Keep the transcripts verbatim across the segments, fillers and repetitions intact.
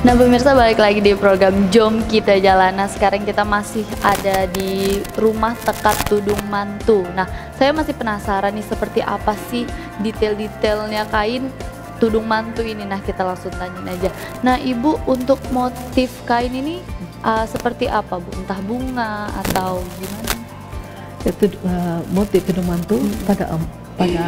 Nah pemirsa, balik lagi di program Jom Kita Jalan. Nah sekarang kita masih ada di rumah Tekad Tudung Mantu. Nah saya masih penasaran nih seperti apa sih detail-detailnya kain tudung mantu ini. Nah kita langsung tanyain aja. Nah ibu, untuk motif kain ini uh, seperti apa bu? Entah bunga atau gimana? Itu uh, motif tudung mantu hmm. pada um, pada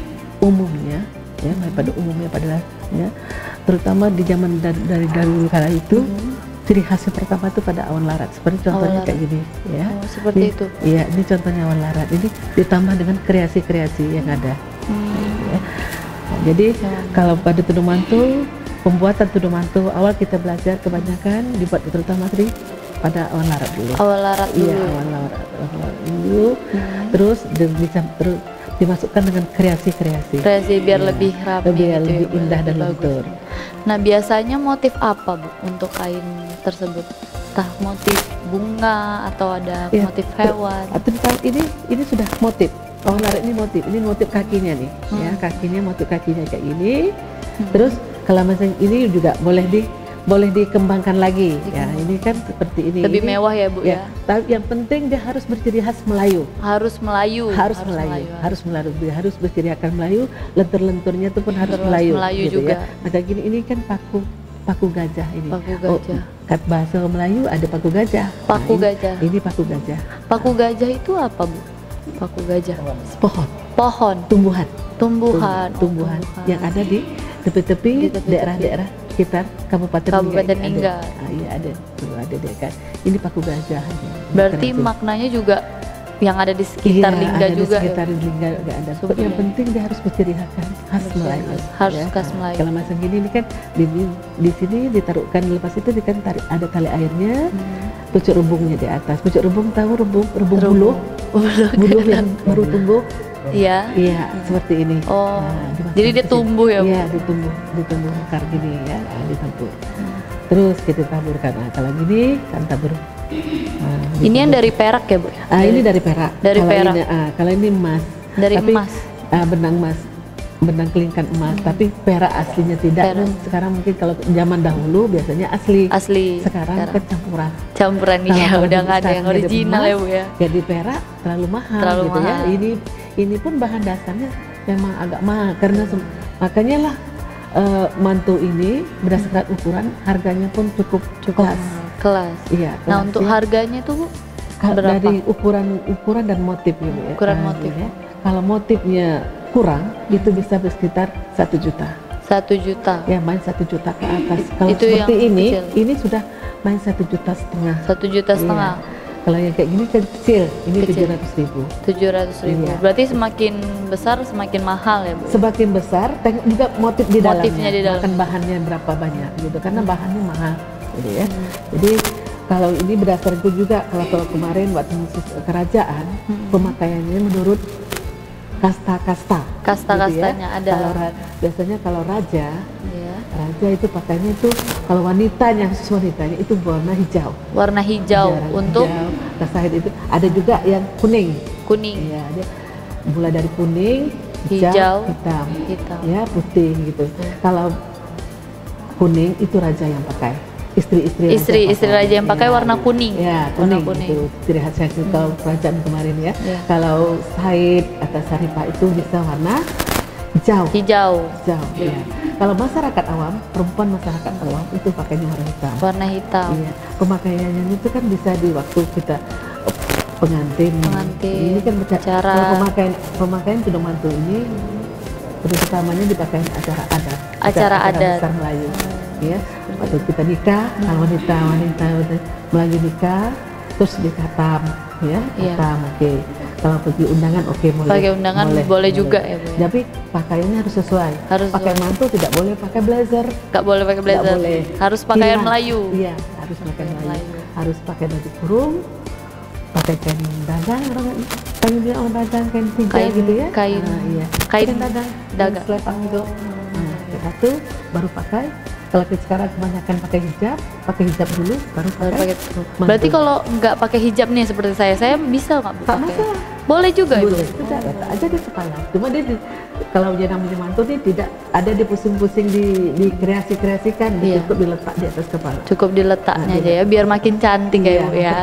umumnya ya, pada umumnya pada ya, terutama di zaman dari dari dahulu kala itu hmm. ciri khasnya pertama itu pada awan larat, seperti contohnya kayak gini ya. Oh, seperti ini, itu. Iya, ini contohnya awan larat. Ini ditambah dengan kreasi-kreasi yang ada. Hmm. Ya. Nah, jadi hmm. kalau pada tudung mantu, pembuatan tudung mantu awal kita belajar kebanyakan dibuat terutama tadi pada awan larat dulu. Awan larat dulu. Iya, awan larat, awan larat dulu. Hmm. Terus bisa terus dimasukkan dengan kreasi-kreasi. Kreasi biar ya, lebih rapi, lebih, gitu lebih ya, indah lebih dan bagus. lentur. Nah biasanya motif apa bu untuk kain tersebut? Entah motif bunga atau ada ya, motif hewan? Tentang ini ini sudah motif. Awan larat ini motif. Ini motif kakinya nih, hmm. ya kakinya motif kakinya kayak ini. Hmm. Terus kalau misalnya ini juga boleh di boleh dikembangkan lagi ya, ini kan seperti ini lebih ini, mewah ya bu ya, ya. Tapi yang penting dia harus berciri khas Melayu, harus Melayu harus, harus Melayu, Melayu harus Melayu harus berciri khas Melayu, lentur-lenturnya itu pun harus Terus Melayu, Melayu gitu juga ya. Maka gini ini kan paku paku gajah ini, paku gajah. Oh, kat bahasa Melayu ada paku gajah, paku nah, gajah ini, ini paku gajah. Paku gajah itu apa bu? Paku gajah pohon pohon tumbuhan tumbuhan tumbuhan, oh, tumbuhan. yang ada di tepi-tepi daerah-daerah sekitar Kabupaten Kabupaten Ningga. Ah, iya ada, tuh ada deh kan. Ini paku gajah. Berarti maknanya juga yang ada di sekitar iya, Lingga ada juga. Di sekitar ya? Lingga juga ada. Sebenarnya yang penting dia harus berciri khas, khas Melayu. Harus ya. khas Melayu. Kalau macam gini ini kan di, di sini ditaruhkan, lepas itu kan tarik, ada tali airnya, hmm. pucuk rumbungnya di atas. Pucuk rumbung tahu rumbung rumbung buluh, buluh yang baru tumbuh. Iya. Iya, hmm. seperti ini. Oh. Nah, jadi dia tumbuh ya, Bu? Iya, ditumbuh, ditumbuh akar gini ya, ditabur. Hmm. Terus kita taburkan. Nah, kalau gini kan tabur. Nah, ini yang dari perak ya, Bu? Ah, ini dari perak. Dari kalau perak. Ini, ah, kalau ini emas. Dari tapi, emas. Ah, benang emas. Benang kelingkan emas, hmm. tapi perak aslinya tidak. Perak. Sekarang mungkin kalau zaman dahulu biasanya asli. Asli. Sekarang perak. kan campuran. Campuran ya, udah nggak ada yang original emas, ya, Bu ya. Jadi perak terlalu mahal terlalu gitu mahal. ya. Ini ini pun bahan dasarnya memang agak mahal karena makanya lah uh, mantu ini berdasarkan ukuran harganya pun cukup cukup kelas. Kelas. Iya. Kelas. Nah untuk harganya tuh Bu, berapa? Dari ukuran ukuran dan motifnya Bu ya. Ukuran nah, motif. Ya. Kalau motifnya kurang hmm. itu bisa sekitar satu juta. Satu juta. Ya main satu juta ke atas. Kalau itu seperti ini, kecil. ini sudah main satu juta setengah. Satu juta setengah. Iya. Kalau yang kayak gini kecil, ini tujuh ratus ribu. Tujuh ratus ribu. Iya. Berarti semakin besar semakin mahal ya Bu? Semakin besar, tengok juga motif di dalamnya. Motifnya di dalam. Makan bahannya berapa banyak gitu, karena bahannya mahal, gitu ya. Hmm. Jadi kalau ini berdasarkan juga kalau kalau kemarin waktu kerajaan hmm. pemakaiannya menurut kasta-kasta. Kasta-kastanya gitu ya. Ada. Kalau biasanya kalau raja, ya. raja itu pakainya itu kalau wanitanya khusus wanitanya itu warna hijau. Warna hijau Jarang untuk kasahid itu ada juga yang kuning. Kuning. Iya, ada mulai dari kuning, hijau, hijau hitam, hitam, ya putih gitu. Hmm. Kalau kuning itu raja yang pakai. Istri-istri istri istri raja yang pakai ya, warna kuning. Ya, kuning, warna kuning. Itu ciri khas hmm. kalau kerajaan kemarin ya. ya. Kalau Said atau Saripah itu bisa warna hijau. Hijau. Hijau. Ya. Kalau masyarakat awam, perempuan masyarakat awam itu pakainya warna hitam. Warna hitam. Iya. Pemakaiannya itu kan bisa di waktu kita pengantin. Pengantin. Ini kan cara kalau pemakaian pemakaian tudung mantu ini terutamanya dipakai acara adat. Acara, acara adat. Besar Melayu. Ya, waktu kita nikah, hmm. wanita wanita Melayu nikah, terus dikatam, ya, katam, oke. Okay. Kalau pergi undangan, oke okay, boleh. Pakai undangan boleh, boleh juga boleh. Ya, Bu. Tapi pakaiannya harus sesuai. Harus pakai sesuai. Mantu tidak boleh pakai blazer. Gak boleh pakai blazer. Boleh. Harus pakaian Hila. Melayu. Iya, harus pakai Melayu. Melayu. Harus pakai baju kurung, pakai kain dagang, orang kain dia orang dagang, kain pinjai gitu ya. Kain, nah, iya. kain dagang, dagang. Selepak gitu. Nah, satu baru pakai Kalau kita sekarang kebanyakan pakai hijab, pakai hijab dulu, baru Baru pakai. pakai- mantu. Berarti kalau nggak pakai hijab nih seperti saya, saya bisa nggak Bu Tak pakai? masalah. Boleh juga Boleh, Ibu? tidak, letak aja di kepala. Cuma dia di- kalau dia namanya mantu nih tidak ada dia pusing-pusing di dikreasi-kreasikan, Iya. cukup diletak di atas kepala. Cukup diletaknya Nah, aja ya, biar makin cantik ya Iya. Ibu ya.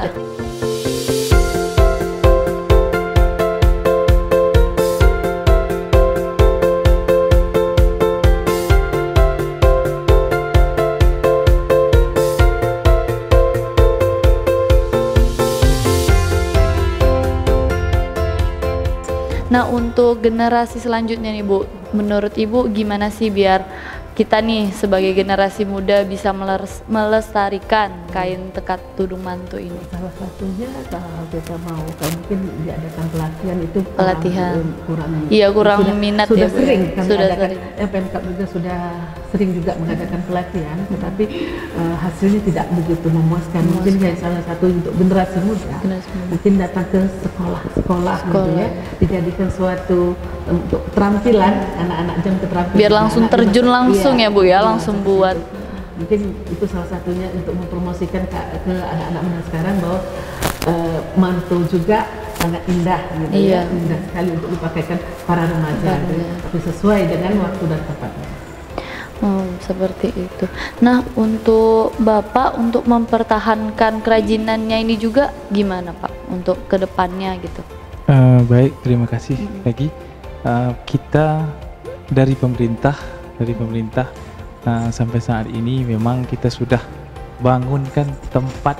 Nah untuk generasi selanjutnya nih Bu, menurut Ibu gimana sih biar kita nih sebagai generasi muda bisa meles- melestarikan kain tekat tudung mantu ini? Salah satunya kalau kita mau, kalau mungkin diadakan pelatihan itu kurang- Pelatihan. kurang, Iya, kurang sudah, minat sudah ya, Bu, ya? sering kami Sudah adakan, sering. eh, Pemkab juga sudah sering juga mengadakan pelatihan, tetapi eh, hasilnya tidak begitu memuaskan. Mungkin yang salah satu untuk generasi muda, Generasi muda. mungkin datang ke sekolah-sekolah gitu Sekolah, ya, ya. dijadikan suatu untuk keterampilan anak-anak jam keterampilan. Biar langsung anak-anak terjun di- langsung iya, ya, Bu, ya, iya, langsung seperti buat. itu. Mungkin itu salah satunya untuk mempromosikan ke, ke anak-anak muda sekarang bahwa eh, mantu juga sangat indah gitu Iya. ya, indah sekali untuk dipakaikan para remaja, Para gitu. remaja. Tapi sesuai dengan waktu dan tempatnya. Hmm, seperti itu. Nah untuk Bapak untuk mempertahankan kerajinannya ini juga gimana Pak untuk kedepannya gitu? Eh, baik, terima kasih lagi. Eh, kita dari pemerintah, dari pemerintah eh, sampai saat ini memang kita sudah bangunkan tempat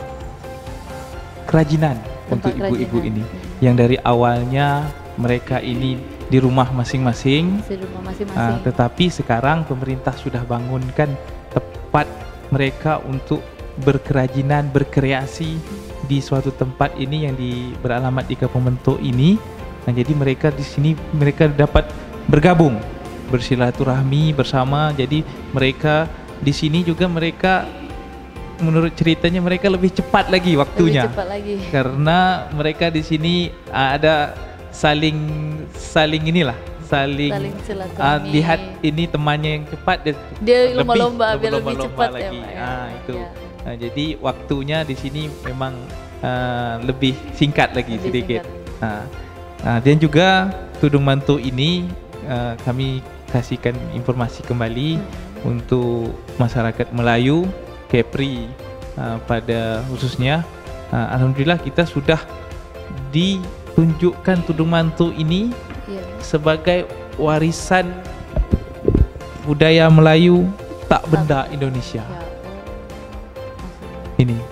kerajinan Tempat untuk ibu-ibu kerajinan. ini, yang dari awalnya mereka ini di rumah masing-masing, Di rumah eh, masing-masing. tetapi sekarang pemerintah sudah bangunkan tempat mereka untuk berkerajinan, berkreasi di suatu tempat ini yang di, beralamat di Kampung Mentok ini. Nah, jadi mereka di sini mereka dapat bergabung, bersilaturahmi bersama. Jadi mereka di sini juga mereka menurut ceritanya mereka lebih cepat lagi waktunya. Lebih cepat lagi. Karena mereka di sini uh, ada saling saling inilah, saling, Saling uh, silaturahmi. lihat ini temannya yang cepat dia, Dia lebih, lomba-lomba biar lebih lomba-lomba cepat ya lagi. Pak. ya. Ah, itu. Ya. Nah, jadi waktunya di sini memang uh, lebih singkat lagi Lebih sedikit. singkat. Nah, nah, dan juga tudung mantu ini uh, kami kasihkan informasi kembali Hmm. untuk masyarakat Melayu, Kepri uh, pada khususnya. Uh, Alhamdulillah kita sudah ditunjukkan tudung mantu ini Iya. sebagai warisan budaya Melayu tak benda Indonesia. Ya. Ini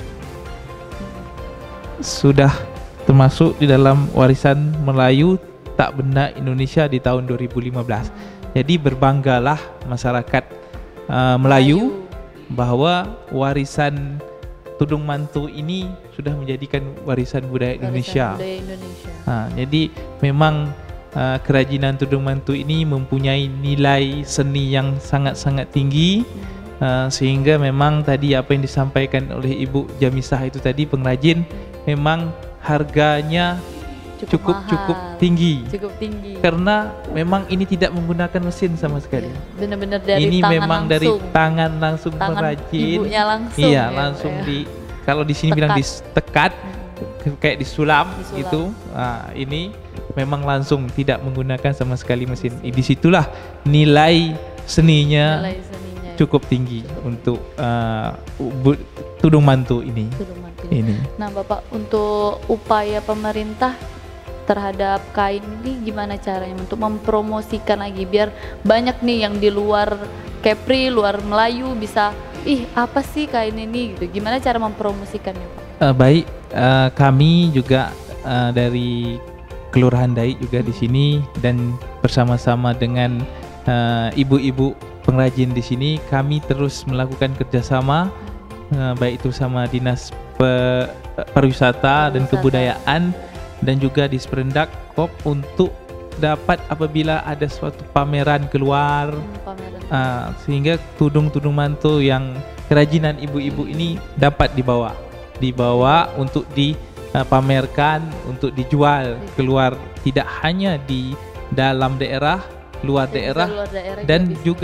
sudah termasuk di dalam warisan Melayu tak benda Indonesia di tahun dua ribu lima belas. Jadi berbanggalah masyarakat uh, Melayu bahwa warisan tudung mantu ini sudah menjadikan warisan budaya Warisan Indonesia. budaya Indonesia. Ha, jadi memang uh, kerajinan tudung mantu ini mempunyai nilai seni yang sangat-sangat tinggi, uh, sehingga memang tadi apa yang disampaikan oleh Ibu Jamisah itu tadi, pengrajin, memang harganya cukup mahal, cukup tinggi Cukup tinggi. karena memang ini tidak menggunakan mesin sama sekali. Iya, benar-benar dari Ini tangan memang langsung. dari tangan langsung Tangan pengrajin. ibunya langsung Iya, ya, langsung Pak, ya. di kalau di sini bilang ditekat kayak disulam, Disulam. gitu. Nah, ini memang langsung tidak menggunakan sama sekali mesin. Di situlah nilai seninya Nilai seninya. cukup tinggi untuk uh, bu- tudung mantu ini. Tudung mantu ini. Ini. Nah, Bapak untuk upaya pemerintah terhadap kain ini gimana caranya untuk mempromosikan lagi biar banyak nih yang di luar Kepri, luar Melayu bisa, ih apa sih kain ini gitu. Gimana cara mempromosikannya, Pak? Uh, baik, uh, kami juga uh, dari Kelurahan Daik juga di sini dan bersama-sama dengan uh, ibu-ibu pengrajin di sini kami terus melakukan kerjasama, uh, baik itu sama Dinas Pe- Pariwisata dan Pariwisata. Kebudayaan dan juga di Sprendak Kop untuk dapat apabila ada suatu pameran keluar, Hmm, pameran. uh, sehingga tudung-tudung mantu yang kerajinan ibu-ibu ini dapat dibawa dibawa untuk dipamerkan, untuk dijual keluar, tidak hanya di dalam daerah, luar Bisa daerah, luar daerah dan bisa. juga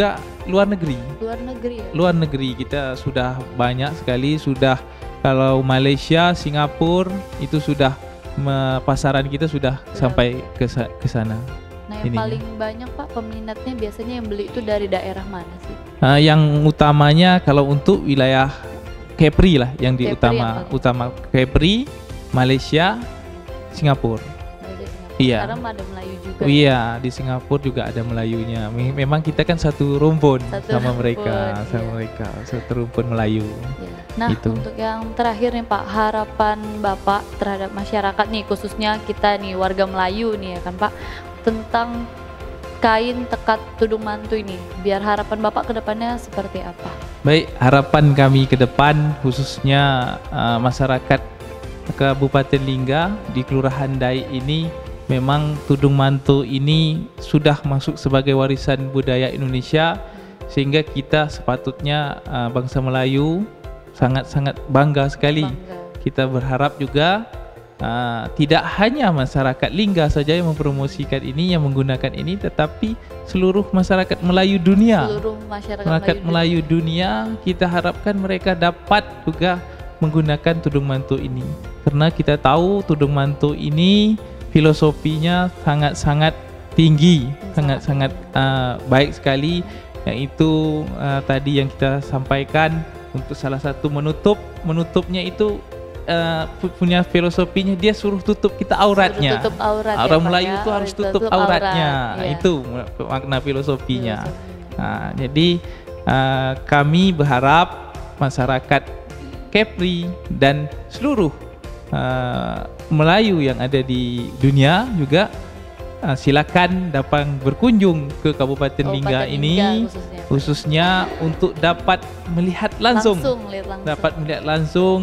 luar negeri. Luar negeri ya? Luar negeri kita sudah banyak sekali, sudah kalau Malaysia, Singapura itu sudah me- pasaran kita sudah Sudah. sampai ke sa- ke sana. Nah yang Ininya. paling banyak Pak peminatnya biasanya yang beli itu dari daerah mana sih? Uh, yang utamanya kalau untuk wilayah Kepri lah yang di Kepri utama yang paling- utama Kepri, Malaysia, Singapura. Dari Singapura. Iya. Karena ada Melayu juga. Oh iya, di Singapura juga ada Melayunya. Me- Memang kita kan satu rumpun Satu sama rumpun, mereka, sama iya. mereka, satu rumpun Melayu. Ya. Nah Itu. untuk yang terakhir nih Pak, harapan Bapak terhadap masyarakat nih khususnya kita nih warga Melayu nih ya kan Pak, tentang kain tekat tudung mantu ini, biar harapan Bapak ke depannya seperti apa? Baik, harapan kami ke depan khususnya uh, masyarakat Kabupaten Lingga di Kelurahan Dai ini, memang tudung mantu ini sudah masuk sebagai warisan budaya Indonesia, sehingga kita sepatutnya uh, bangsa Melayu sangat-sangat bangga sekali. Bangga. Kita berharap juga uh, tidak hanya masyarakat Lingga saja yang mempromosikan ini, yang menggunakan ini, tetapi seluruh masyarakat Melayu dunia. Seluruh masyarakat Masyarakat Melayu, Melayu dunia, kita harapkan mereka dapat juga menggunakan tudung mantu ini, karena kita tahu tudung mantu ini filosofinya sangat-sangat tinggi, sangat-sangat uh, baik sekali, yaitu uh, tadi yang kita sampaikan untuk salah satu menutup menutupnya itu uh, pu- punya filosofinya, dia suruh tutup kita auratnya. Suruh tutup aurat ya, Orang Pak, Melayu ya. itu harus Tutup tutup aurat, auratnya. iya. Itu makna filosofinya. Filosofinya. Nah, jadi uh, kami berharap masyarakat Kepri dan seluruh uh, Melayu yang ada di dunia juga uh, silakan datang berkunjung ke Kabupaten Lingga Kabupaten ini, Lingga khususnya. khususnya untuk dapat melihat langsung, Langsung, lihat langsung. dapat melihat langsung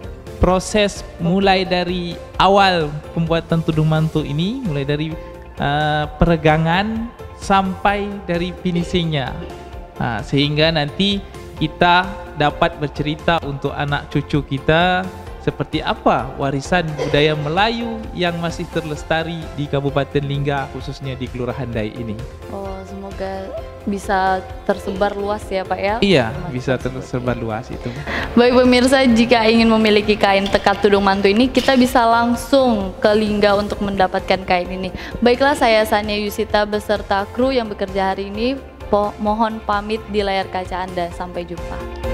proses mulai dari awal pembuatan tudung mantu ini, mulai dari uh, peregangan sampai dari finishingnya. Nah, sehingga nanti kita dapat bercerita untuk anak cucu kita seperti apa warisan budaya Melayu yang masih terlestari di Kabupaten Lingga, khususnya di Kelurahan Dai ini. Oh, semoga bisa tersebar luas ya Pak ya. Iya, informasi bisa tersebut. tersebar luas itu. Baik pemirsa, jika ingin memiliki kain tekat tudung mantu ini, kita bisa langsung ke Lingga untuk mendapatkan kain ini. Baiklah, saya Sania Yusita beserta kru yang bekerja hari ini, po- mohon pamit di layar kaca Anda. Sampai jumpa.